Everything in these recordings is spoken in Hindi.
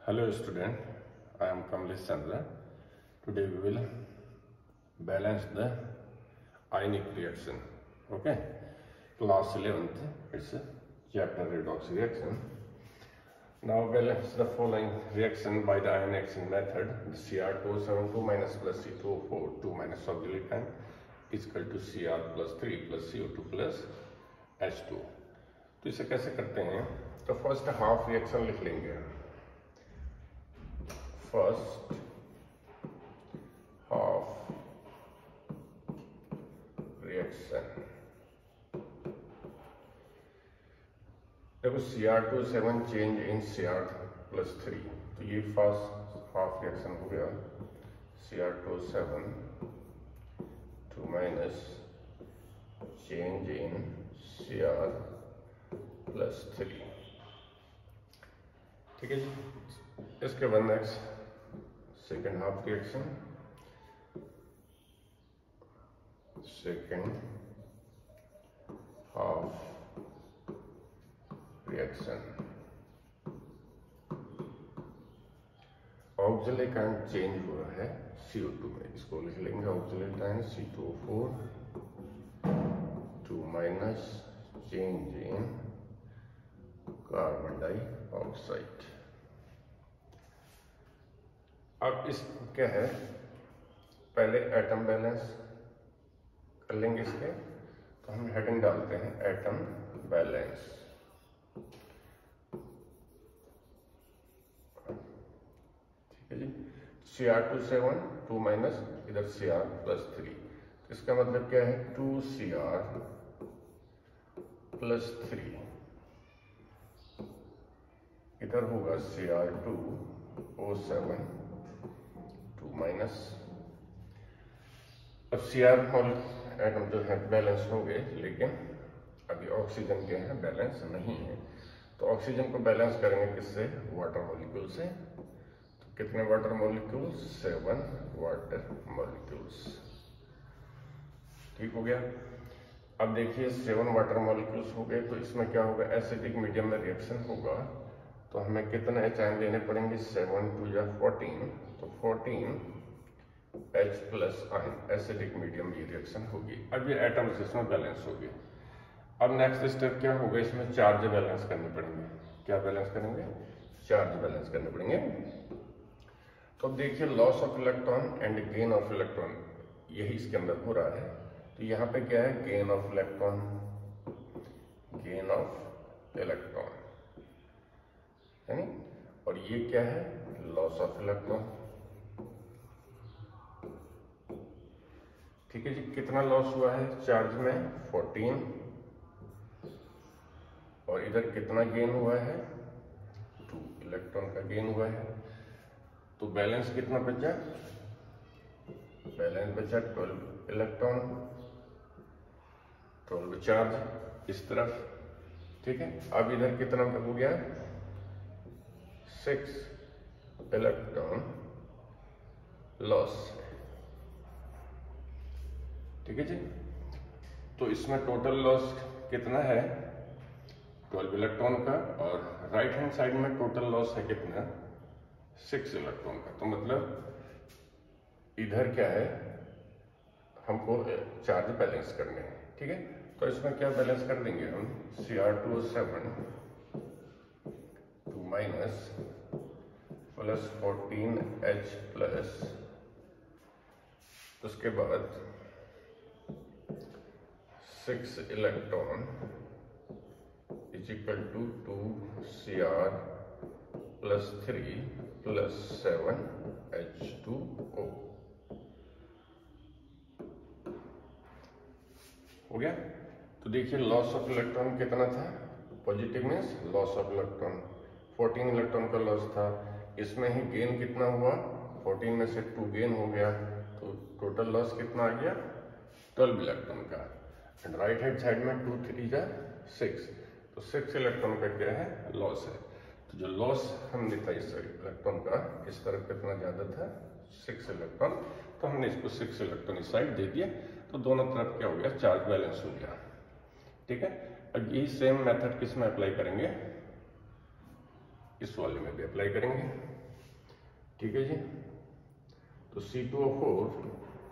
Hello student, I am Kamlesh Chandra. Today we will balance the ionic reaction. Okay, class 11th, it's a chapter redox reaction. Now balance the following reaction by the ion exchange method. The Cr272 minus plus C2O4 2 minus auxiliary ion is equal to Cr plus 3 plus CO2 plus H2. तो इसे कैसे करते हैं? तो फर्स्ट हाफ रिएक्शन लिख लेंगे. First half reaction. देखो Cr27 चेंज इन Cr+3, तो ये फर्स्ट हाफ रिएक्शन हो गया. Cr27 2 माइनस चेंज इन Cr+3. ठीक है जी. इसके बाद next second half reaction. Second half reaction. Auxiliary ion change हुआ है CO2 में. इसको लिख लेंगे auxiliary ion C2O4 2 minus change in carbon dioxide. अब इस क्या है, पहले एटम बैलेंस कर लेंगे इसके. तो हम हेडिंग डालते हैं एटम बैलेंस. ठीक है जी. Cr27 2 माइनस इधर Cr+3. इसका मतलब क्या है 2Cr+3. इधर होगा Cr2O7 2 माइनस. अब Cr मॉल एटम जो है बैलेंस हो गए, लेकिन अभी ऑक्सीजन के हैं बैलेंस नहीं है. तो ऑक्सीजन को बैलेंस करेंगे किससे? वाटर मॉलिक्यूल से. तो कितने वाटर मॉलिक्यूल्स? 7 water molecules. ठीक हो गया. अब देखिए 7 वाटर मॉलिक्यूल्स हो गए, तो इसमें क्या होगा? एसिडिक मीडियम में रिएक्शन होगा. तो हमें कितने H आयन लेने पड़ेंगे? 7 2 या 14. तो 14 H plus ion acidic medium ये रिएक्शन होगी. अब ये एटम्स इसमें बैलेंस होगी. अब नेक्स्ट स्टेप क्या होगा? इसमें चार्ज बैलेंस करने पड़ेंगे. क्या बैलेंस करेंगे? चार्ज बैलेंस करने पड़ेंगे. तो देखिए loss of electron and gain of electron यही इसके अंदर हो रहा है. तो यहाँ पे क्या है? Gain of electron. Gain of electron है नी. और ये क्या है? Loss of electron. ठीक है जी. कितना लॉस हुआ है चार्ज में? 14. और इधर कितना गेन हुआ है? 2 इलेक्ट्रॉन का गेन हुआ है. तो बैलेंस कितना बचा? बैलेंस बचा 12 इलेक्ट्रॉन 12 चार्ज इस तरफ. ठीक है. अब इधर कितना हो गया? 6 इलेक्ट्रॉन लॉस. ठीक है जी. तो इसमें टोटल लॉस कितना है? 12 इलेक्ट्रॉन का. और राइट हैंड साइड में टोटल लॉस है कितना? 6 इलेक्ट्रॉन का. तो मतलब इधर क्या है? हमको चार्ज बैलेंस करने हैं. ठीक है. तो इसमें क्या बैलेंस कर देंगे हम? Cr2O7 2 minus plus 14H plus. उसके बाद 6 electron is equal to 2Cr+3 plus 7H2O. हो गया. तो देखिए लॉस ऑफ इलेक्ट्रॉन कितना था? Positive means loss of electron 14 electron का लॉस था. इसमें ही गेन कितना हुआ? 14 में से 2 गेन हो गया. तो टोटल लॉस कितना आ गया? 12 इलेक्ट्रॉन का. एंड राइट हैंड साइड में 2 3 जा 6. तो 6 इलेक्ट्रॉन का क्या है? लॉस है. तो जो लॉस हमने था इस इलेक्ट्रॉन का, इस तरफ कितना ज्यादा था? 6 इलेक्ट्रॉन. तो हमने इसको 6 इलेक्ट्रॉन इस साइड दे दिया. तो दोनों तरफ क्या हो गया? चार्ज बैलेंस हो गया. ठीक है. अब यही सेम मेथड किस में अप्लाई करेंगे? इस वाले में भी अप्लाई करेंगे। ठीक है जी, तो C2O4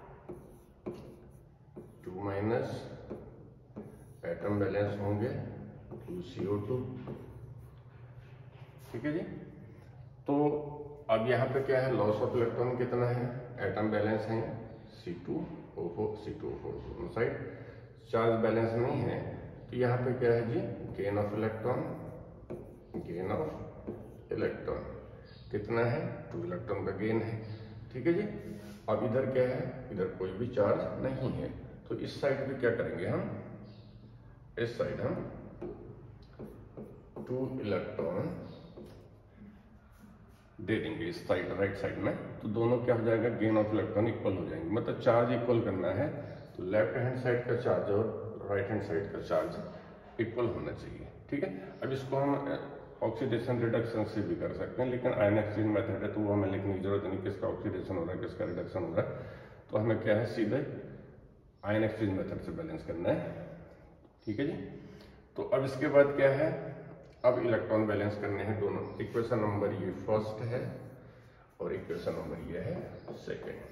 2 माइनस एटम बैलेंस होंगे 2CO2। ठीक है जी, तो अब यहाँ पे क्या है, लॉस ऑफ इलेक्ट्रॉन कितना है, एटम बैलेंस है C2O4 दोनों साइड, चार्ज बैलेंस नहीं है, तो यहाँ पे क्या है जी, गेन ऑफ इलेक्ट्रॉन कितना है, 2 इलेक्ट्रॉन का गेन है। ठीक है जी, अब इधर क्या है, इधर कोई भी चार्ज नहीं है, तो इस साइड पे क्या करेंगे हम, इस साइड हम 2 इलेक्ट्रॉन दे देंगे इस साइड, राइट साइड में, तो दोनों क्या हो जाएगा, गेन ऑफ इलेक्ट्रॉन इक्वल हो जाएंगे, मतलब चार्ज इक्वल करना है, तो लेफ्ट हैंड साइड का चार्ज और राइट हैंड साइड का चार्ज इक्वल होना चाहिए। ठीक है, अब इसको हम ऑक्सीडेशन रिडक्शन से भी कर सकते हैं, लेकिन आयन एक्सचेंज मेथड है तो वो हमें लिखने की जरूरत नहीं, किसका ऑक्सीडेशन हो रहा है किसका रिडक्शन हो रहा है, तो हमें क्या है, सीधे आयन एक्सचेंज मेथड से बैलेंस करना है। ठीक है जी, तो अब इसके बाद क्या है, अब इलेक्ट्रॉन बैलेंस करने हैं दोनों। इक्वेशन नंबर ये फर्स्ट है और इक्वेशन नंबर ये है सेकेंड।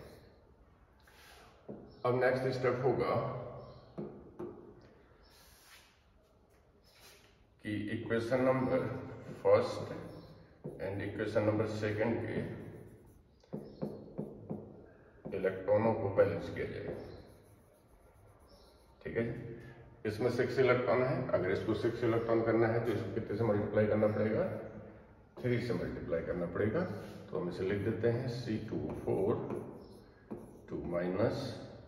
अब नेक्स्ट स्टेप होगा कि equation number first and equation number second के इलेक्ट्रॉनों को बैलेंस किया जाएगा। ठीक है जी, इसमें 6 इलेक्ट्रॉन है, अगर इसको 6 इलेक्ट्रॉन करना है तो इसको कितने से मल्टीप्लाई करना पड़ेगा, 3 से मल्टीप्लाई करना पड़ेगा, तो हम इसे लिख देते हैं C2O4 2 माइनस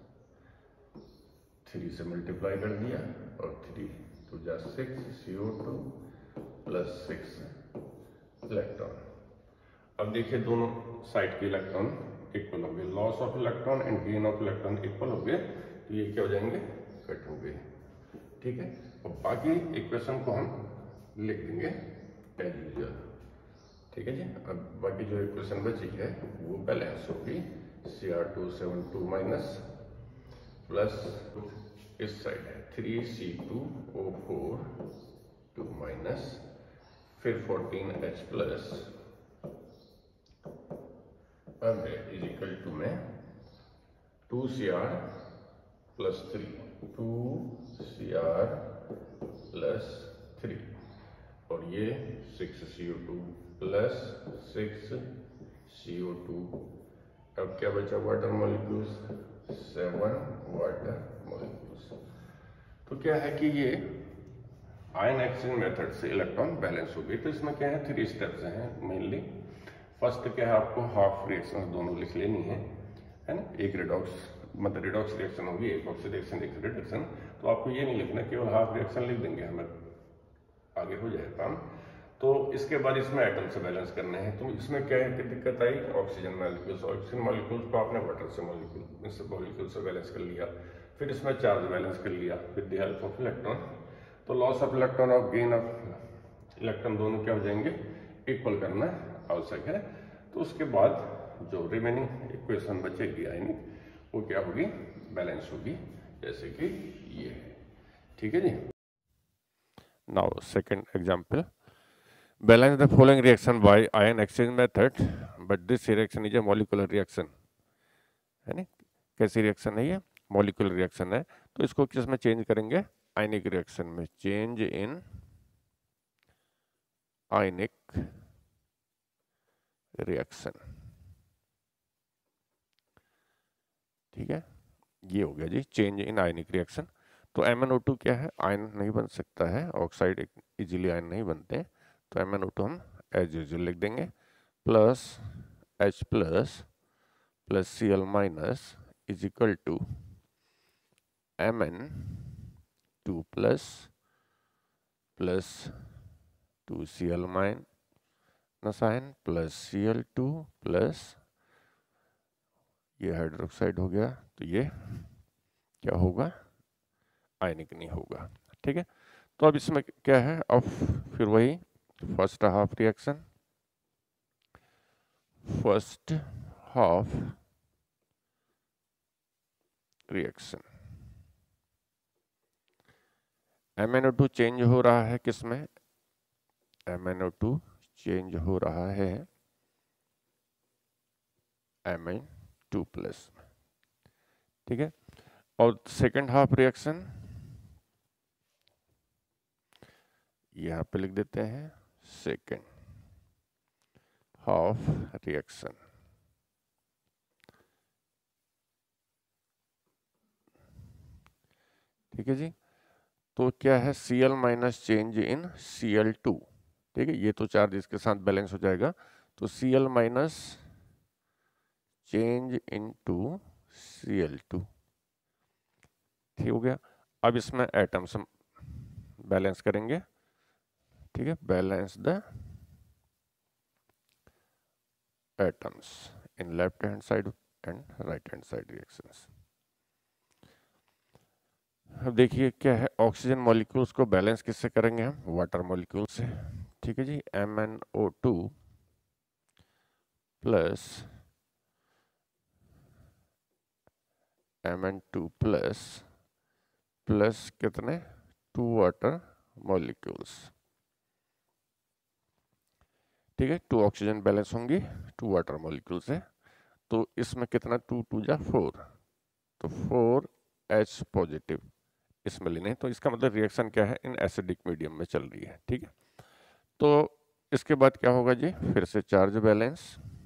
3 से मल्टीप्लाई कर दिया और 3 2 जा 6 CO2 प्लस 6 इलेक्ट्रॉन। अब देखिए दोनों साइड के इलेक्ट्रॉन इक्वल हो गए, loss of electron and gain of electron equal हो गए, तो ये क्या हो जाएंगे, कट हो गए। ठीक है, और बाकी इक्वेशन को हम लिख देंगे एज यूजुअल। ठीक है जी, अब बाकी जो इक्वेशन बची है वो बैलेंस होगी, Cr272 माइनस प्लस इस साइड है 3C2O4 2 माइनस फिर 14H प्लस अब है इज इक्वल टू में 2Cr प्लस 3 2Cr प्लस 3 और ये 6CO2 प्लस 6CO2। अब क्या बचा, वाटर मॉलिक्यूल्स 7 वाटर मॉलिक्यूल्स। तो क्या है कि ये आयन एक्सचेंज मेथड से इलेक्ट्रॉन बैलेंस हो गई। तो इसमें क्या है, 3 स्टेप्स हैं मेनली। फर्स्ट क्या है, आपको हाफ रिएक्शन दोनों लिख लेनी है ना, एक रिडॉक्स मतलब रिडॉक्स रिएक्शन होगी, एक ऑक्सीडेशन एक रिडक्शन, तो आपको ये नहीं लिखना, केवल हाफ रिएक्शन लिख देंगे, हमें आगे हो जाए काम। तो इसके बाद इसमें एटम से बैलेंस करने हैं। तो इसमें क्या है कि दिक्कत आई, ऑक्सीजन मॉलिक्यूल्स को आपने वाटर से मॉलिक्यूल से बैलेंस कर लिया, फिर इसमें चार्ज बैलेंस कर लिया with the help of electron, तो लॉस ऑफ इलेक्ट्रॉन और गेन ऑफ इलेक्ट्रॉन दोनों क्या हो जाएंगे, इक्वल करना आवश्यक है। तो उसके बाद जो रिमेनिंग इक्वेशन बचेगी आयनिक, वो क्या होगी, बैलेंस होगी, जैसे कि ये है। ठीक है जी। Now second example, balance the following reaction by ion exchange method but this reaction is a molecular reaction, है ना, कैसी रिएक्शन है ये, मॉलिक्यूलर रिएक्शन है। तो इसको किस में चेंज करेंगे, आयनिक रिएक्शन में, चेंज इन आयनिक रिएक्शन। ठीक है, ये हो गया जी चेंज इन आयनिक रिएक्शन। तो MnO2 क्या है, आयन नहीं बन सकता है, ऑक्साइड इजीली आयन नहीं बनते, तो MnO2 हम एज यूजुअल लिख देंगे, plus H plus plus Cl minus is equal to Mn2 plus plus 2Cl minus ion plus Cl2 plus ये हाइड्रोक्साइड हो गया, तो ये क्या होगा, आयनिक नहीं होगा। ठीक है, तो अब इसमें क्या है, अब फिर वही first half reaction, first half reaction, MnO2 change हो रहा है किसमें, MnO2 चेंज हो रहा है Mn2+ में, ठीक है। और सेकेंड हाफ रिएक्शन यहां पे लिख देते हैं, सेकेंड हाफ रिएक्शन, ठीक है जी। तो क्या है, Cl माइनस चेंज इन Cl2, ठीक है। ये तो चार्ज इसके साथ बैलेंस हो जाएगा, तो Cl minus change into Cl2, ठीक हो गया। अब इसमें एटम्स हम बैलेंस करेंगे, ठीक है। Balance the atoms in left hand side and right hand side reactions. अब देखिए क्या है, ऑक्सीजन मॉलिक्यूल्स को बैलेंस किससे करेंगे हम, वाटर मॉलिक्यूल से, ठीक है जी। MnO2 प्लस Mn2 प्लस कितने, 2 वाटर मॉलिक्यूल्स, ठीक है। 2 ऑक्सीजन बैलेंस होंगी 2 वाटर मॉलिक्यूल से, तो इसमें कितना, 2 2 जा 4, तो 4H पॉजिटिव इसमें लेने, तो इसका मतलब रिएक्शन क्या है, इन एसिडिक मीडियम में चल रही है, ठीक है। तो इसके बाद क्या होगा जी, फिर से चार्ज बैलेंस,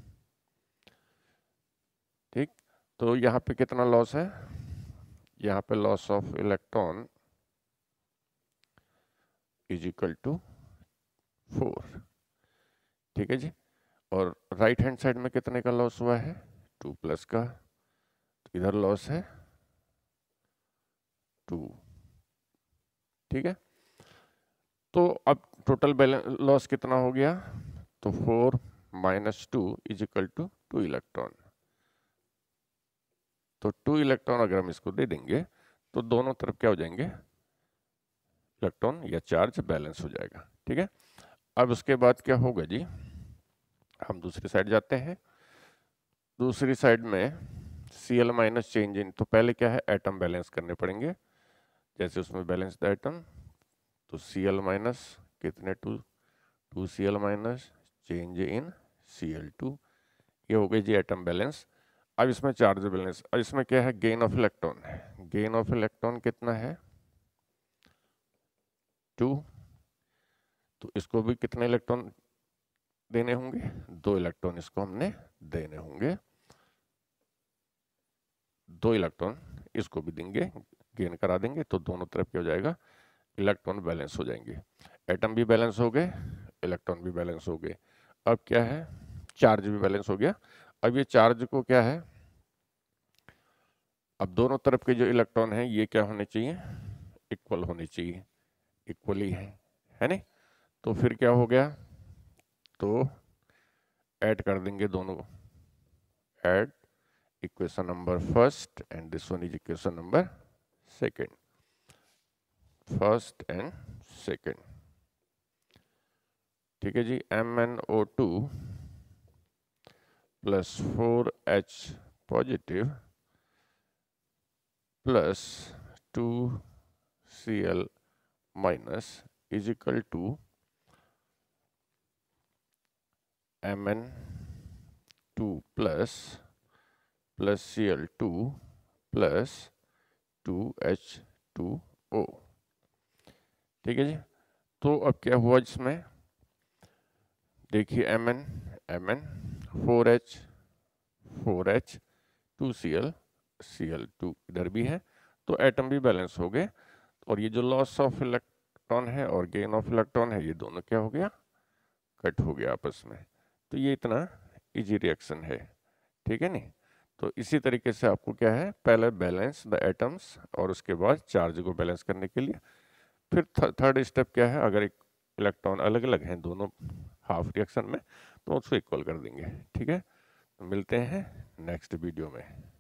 ठीक। तो यहाँ पे कितना लॉस है, यहाँ पे loss of electron is equal to 4, ठीक है जी। और राइट हैंड साइड में कितने का लॉस हुआ है, 2+ का, तो इधर लॉस है 2, ठीक है। तो अब टोटल बैलेंस लॉस कितना हो गया, तो 4 - 2 इज इक्वल टू 2 इलेक्ट्रॉन, तो 2 इलेक्ट्रॉन अगर हम इसको दे देंगे तो दोनों तरफ क्या हो जाएंगे, इलेक्ट्रॉन या चार्ज बैलेंस हो जाएगा, ठीक है। अब उसके बाद क्या होगा जी, हम दूसरी साइड जाते हैं। दूसरी साइड में Cl माइनस चेंज इन, तो पहले क्या है, एटम बैलेंस करने पड़ेंगे, जैसे उसमें बैलेंस द एटम, तो Cl माइनस कितने, 2 Cl माइनस चेंज इन Cl2, ये हो गई जी एटम बैलेंस। अब इसमें चार्ज बैलेंस, अब इसमें क्या है, gain of electron, gain of electron कितना है, 2, तो इसको भी कितने इलेक्ट्रॉन देने होंगे, 2 इलेक्ट्रॉन इसको हमने देने होंगे, 2 इलेक्ट्रॉन इसको भी देंगे, गेन करा देंगे, तो दोनों तरफ क्या हो जाएगा, इलेक्ट्रॉन बैलेंस हो जाएंगे, एटम भी बैलेंस हो गए, इलेक्ट्रॉन भी बैलेंस हो गए। अब क्या है, चार्ज भी बैलेंस हो गया। अब ये चार्ज को क्या है, अब दोनों तरफ के जो इलेक्ट्रॉन हैं ये क्या होने चाहिए, इक्वल होने चाहिए, इक्वली है नहीं, तो फिर क्या हो गया, तो ऐड कर देंगे दोनों, add equation number first and this one is equation number second, first and second, ठीक है जी। MnO2 plus 4H positive plus 2Cl minus is equal to Mn2 plus Cl2 plus 2H2O, ठीक है जी। तो अब क्या हुआ जिसमें, देखिए Mn 4H 2Cl Cl2 इधर भी है, तो एटम भी बैलेंस हो गए, और ये जो लॉस ऑफ इलेक्ट्रॉन है और गेन ऑफ इलेक्ट्रॉन है ये दोनों क्या हो गया, कट हो गया आपस में। तो ये इतना इजी रिएक्शन है, ठीक है नहीं। तो इसी तरीके से आपको क्या है, पहले बैलेंस द एटम्स और उसके बाद चार्ज को बैलेंस करने के लिए, फिर थर्ड स्टेप क्या है, अगर एक इलेक्ट्रॉन अलग अलग हैं दोनों हाफ रिएक्शन में तो उसको इक्वल कर देंगे, ठीक है। तो मिलते हैं नेक्स्ट वीडियो में।